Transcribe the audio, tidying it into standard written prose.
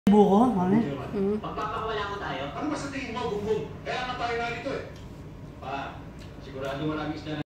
Buko, mami? Pagpapakawala ko tayo. Ano ba sa tingin mo, Gunggong? Kaya nga tayo narito eh. Pa, sigurado maraming isda